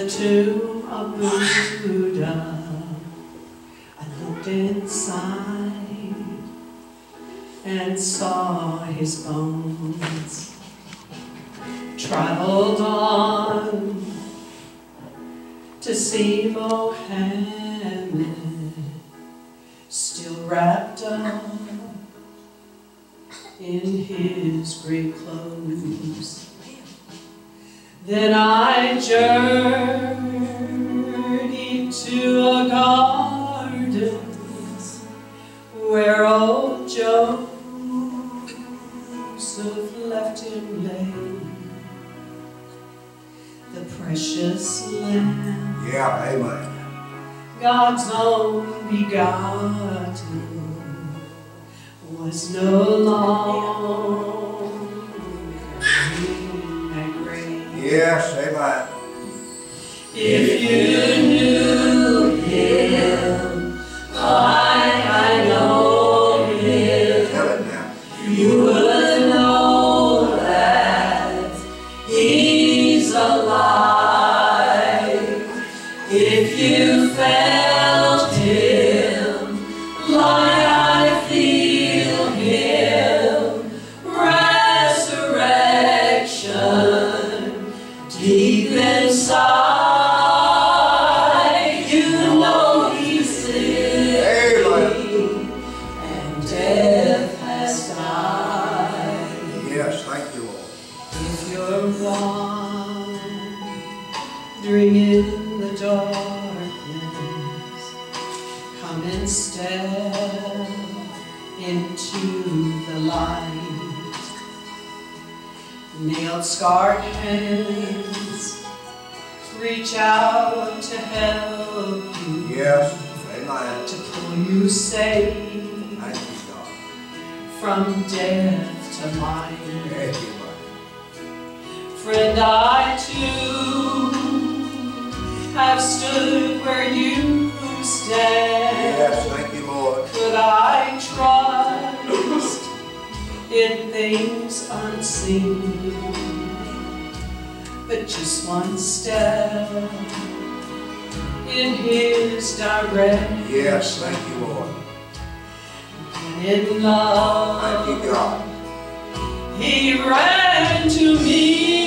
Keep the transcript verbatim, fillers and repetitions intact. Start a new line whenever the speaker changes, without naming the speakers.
the tomb of Buddha, I looked inside and saw his bones. Traveled on to see Mohammed, still wrapped up in his great clothes. Then I journeyed to a garden where old Joseph left him lay, the precious lamb,
yeah, amen,
God's own begotten, was no longer in that grave.
yes, amen.
If you knew him like I know him,
Tell it now.
you would know that he's alive. If you felt him like I feel him, resurrection deep inside, you know he's living and death has died.
Yes, thank you, Lord.
If you're wandering in the darkness, come and step into the light. Nailed, scarred hands reach out to help you,
Yes, amen.
to pull you safe
Thank you, God.
from death to life.
Thank you, Lord.
Friend, I too have stood where you stand.
Yes, thank you, Lord.
Could I trust in things unseen? But just one step in his direction,
Yes, thank you, Lord.
and in love
Thank you, God.
he ran to me.